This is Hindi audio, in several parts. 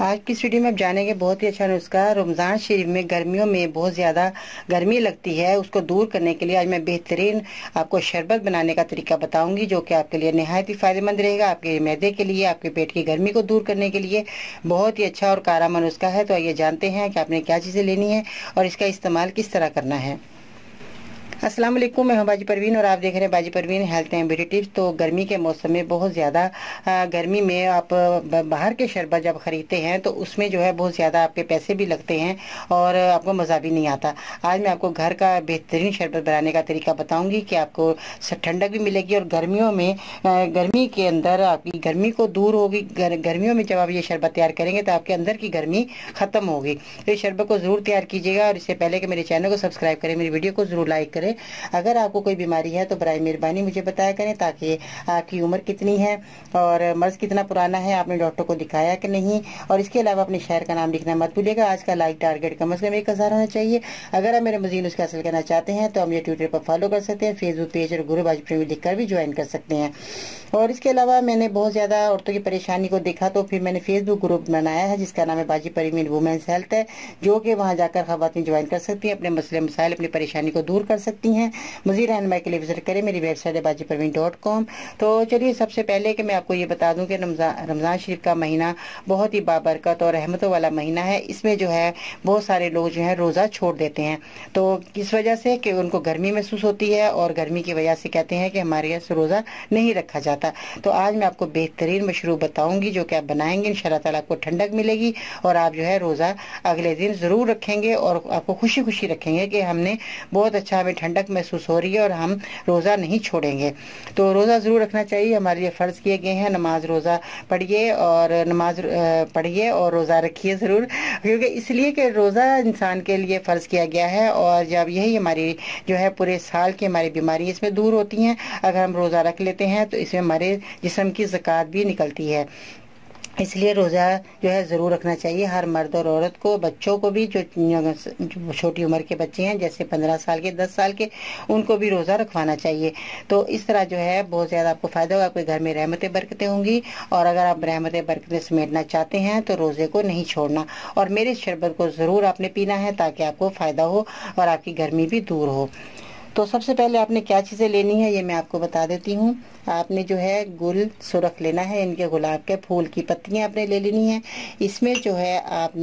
आज की इस वीडियो में आप जानेंगे बहुत ही अच्छा नुस्खा। रमज़ान शरीफ में गर्मियों में बहुत ज़्यादा गर्मी लगती है, उसको दूर करने के लिए आज मैं बेहतरीन आपको शरबत बनाने का तरीका बताऊंगी, जो कि आपके लिए नहायत ही फ़ायदेमंद रहेगा। आपके मैदे के लिए, आपके पेट की गर्मी को दूर करने के लिए बहुत ही अच्छा और कारगर नुस्खा है। तो आइए जानते हैं कि आपने क्या चीज़ें लेनी है और इसका इस्तेमाल किस तरह करना है। अस्सलाम वालेकुम, मैं हूं बाजी परवीन और आप देख रहे हैं बाजी Parveen health and beauty tips. तो गर्मी के मौसम में बहुत ज़्यादा गर्मी में आप बाहर के शरबत जब ख़रीदते हैं तो उसमें जो है बहुत ज़्यादा आपके पैसे भी लगते हैं और आपको मज़ा भी नहीं आता। आज मैं आपको घर का बेहतरीन शरबत बनाने का तरीका बताऊंगी कि आपको ठंडक भी मिलेगी और गर्मियों में गर्मी के अंदर आपकी गर्मी को दूर होगी। गर्मियों में जब आप ये शरबत तैयार करेंगे तो आपके अंदर की गर्मी ख़त्म होगी। तो इस शरबत को ज़रूर तैयार कीजिएगा और इससे पहले कि मेरे चैनल को सब्सक्राइब करें, मेरी वीडियो को ज़रूर लाइक करें। अगर आपको कोई बीमारी है तो बराए मेहरबानी मुझे बताया करें, ताकि आपकी उम्र कितनी है और मर्ज कितना पुराना है, आपने डॉक्टर को दिखाया कि नहीं, और इसके अलावा अपने शहर का नाम लिखना मत भूलिएगा। आज का लाइक टारगेट कम से कम 1000 होना चाहिए। अगर आप मेरे मजीद उसका हासिल करना चाहते हैं तो हम ये ट्विटर पर फॉलो कर सकते हैं, फेसबुक पेज और ग्रुप बाजी परवीन लिखकर भी ज्वाइन कर सकते हैं। और इसके अलावा मैंने बहुत ज़्यादा औरतों की परेशानी को देखा तो फिर मैंने फेसबुक ग्रुप बनाया है जिसका नाम है बाजी परवीन वुमेन्स हेल्थ है, जो कि वहाँ जाकर ख़वातीन ज्वाइन कर सकती हैं, अपने मसले मसाइल अपनी परेशानी को दूर कर सकती हैं। मज़ीद रहनुमाई के लिए विजिट करें, मेरी वेबसाइट है bajiparveen.com। तो चलिए सबसे पहले कि मैं आपको ये बता दूं कि रमज़ान शरीफ का महीना बहुत ही बाबरकत और रहमतों वाला महीना है। इसमें जो है बहुत सारे लोग जो है रोज़ा छोड़ देते हैं, तो किस वजह से कि उनको गर्मी महसूस होती है और गर्मी की वजह से कहते हैं कि हमारे यहाँ से रोज़ा नहीं रखा जाता। तो आज मैं आपको बेहतरीन मशरूब बताऊंगी जो कि आप बनाएंगे, इंशाअल्लाह ताला आपको ठंडक मिलेगी और आप जो है रोज़ा अगले दिन ज़रूर रखेंगे और आपको खुशी खुशी रखेंगे कि हमने बहुत अच्छा, हमें ठंडक महसूस हो रही है और हम रोज़ा नहीं छोड़ेंगे। तो रोज़ा ज़रूर रखना चाहिए, हमारे लिए फ़र्ज़ किए गए हैं। नमाज रोज़ा पढ़िए और नमाज पढ़िए और रोज़ा रखिए ज़रूर, क्योंकि इसलिए कि रोज़ा इंसान के लिए फ़र्ज़ किया गया है और जब यही हमारी जो है पूरे साल की हमारी बीमारी इसमें दूर होती हैं। अगर हम रोज़ा रख लेते हैं तो इसमें हमारे जिस्म की ज़कात भी निकलती है, इसलिए रोज़ा जो है ज़रूर रखना चाहिए हर मर्द और औरत को। बच्चों को भी, जो छोटी उम्र के बच्चे हैं जैसे 15 साल के, 10 साल के, उनको भी रोज़ा रखवाना चाहिए। तो इस तरह जो है बहुत ज़्यादा आपको फ़ायदा होगा, आपके घर में रहमतें बरकतें होंगी। और अगर आप रहमतें बरकतें समेटना चाहते हैं तो रोज़े को नहीं छोड़ना और मेरे शरबत को ज़रूर आपने पीना है ताकि आपको फ़ायदा हो और आपकी गर्मी भी दूर हो। तो सबसे पहले आपने क्या चीज़ें लेनी है ये मैं आपको बता देती हूँ। आपने जो है गुल सुरख लेना है, इनके गुलाब के फूल की पत्तियाँ आपने ले लेनी है। इसमें जो है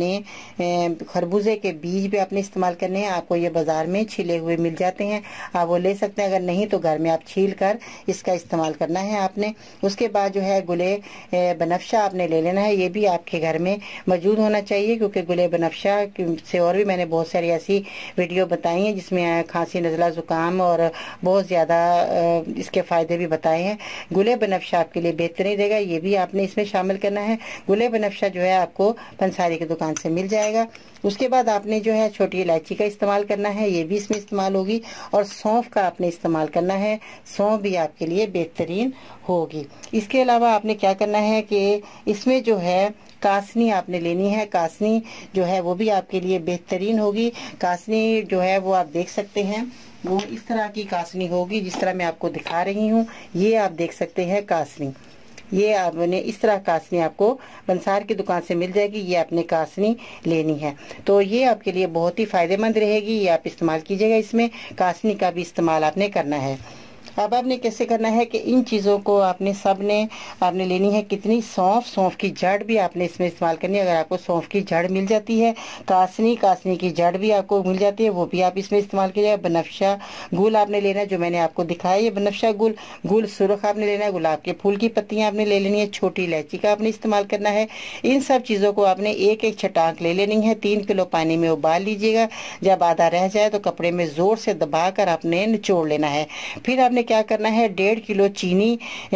आपने खरबूजे के बीज भी आपने इस्तेमाल करने हैं। आपको ये बाज़ार में छिले हुए मिल जाते हैं, आप वो ले सकते हैं। अगर नहीं तो घर में आप छील कर इसका इस्तेमाल करना है आपने। उसके बाद जो है गुले बनफ्शा आपने ले लेना है, ये भी आपके घर में मौजूद होना चाहिए, क्योंकि गुले बनफ्शा से और भी मैंने बहुत सारी ऐसी वीडियो बताई हैं जिसमें खांसी, नज़ला, ज़ुकाम और बहुत ज़्यादा इसके फ़ायदे भी बताए हैं। गुले बनफ्शा आपके लिए बेहतरीन रहेगा, ये भी आपने इसमें शामिल करना है। गुले बनफ्शा जो है आपको पंसारी की दुकान से मिल जाएगा। उसके बाद आपने जो है छोटी इलायची का इस्तेमाल करना है, ये भी इसमें इस्तेमाल होगी। और सौंफ का आपने इस्तेमाल करना है, सौंफ भी आपके लिए बेहतरीन होगी। इसके अलावा आपने क्या करना है कि इसमें जो है कासनी आपने लेनी है। कासनी जो है वो भी आपके लिए बेहतरीन होगी। कासनी जो है वो आप देख सकते हैं, वो इस तरह की कासनी होगी जिस तरह मैं आपको दिखा रही हूँ। ये आप देख सकते हैं कासनी, ये आपने इस तरह कासनी आपको पंसार की दुकान से मिल जाएगी, ये आपने कासनी लेनी है। तो ये आपके लिए बहुत ही फ़ायदेमंद रहेगी, ये आप इस्तेमाल कीजिएगा। इसमें कासनी का भी इस्तेमाल आपने करना है। अब आपने कैसे करना है कि इन चीज़ों को आपने आपने लेनी है कितनी, सौंफ, सौंफ की जड़ भी आपने इसमें इस्तेमाल करनी है। अगर आपको सौंफ की जड़ मिल जाती है, कासनी की जड़ भी आपको मिल जाती है, वो भी आप इसमें इस्तेमाल कीजिएगा। बनफ्शा गुल आपने लेना है जो मैंने आपको दिखाया, ये बनफ्शा गुल सुरख आपने लेना है। गुलाब के फूल की पत्तियाँ आपने ले लेनी है। छोटी इलायची का आपने इस्तेमाल करना है। इन सब चीज़ों को आपने एक एक छटाक ले लेनी है। 3 किलो पानी में उबाल लीजिएगा। जब आधा रह जाए तो कपड़े में ज़ोर से दबाकर आपने निचोड़ लेना है। फिर आपने क्या करना है, 1.5 किलो चीनी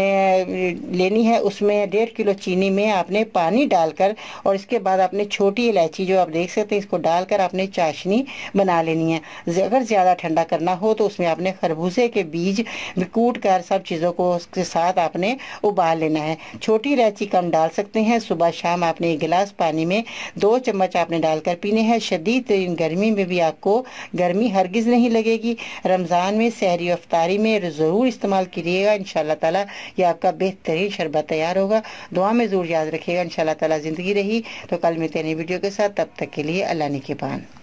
लेनी है। उसमें 1.5 किलो चीनी में आपने पानी डालकर और इसके बाद आपने छोटी इलायची जो आप देख सकते हैं इसको डालकर आपने चाशनी बना लेनी है। अगर ज़्यादा ठंडा करना हो तो उसमें आपने खरबूजे के बीज कूट कर सब चीज़ों को उसके साथ आपने उबाल लेना है। छोटी इलायची कम डाल सकते हैं। सुबह शाम आपने 1 गिलास पानी में 2 चम्मच आपने डालकर पीने हैं। शदीद गर्मी में भी आपको गर्मी हरगिज़ नहीं लगेगी। रमज़ान में सहरी अफ्तारी में ज़रूर इस्तेमाल कीजिएगा। इंशाल्लाह ताला ये आपका बेहतरीन शरबत तैयार होगा। दुआ में ज़रूर याद रखिएगा। इंशाल्लाह ताला ज़िंदगी रही तो कल मिलते हैं नई वीडियो के साथ। तब तक के लिए अल्लाह निगहबान।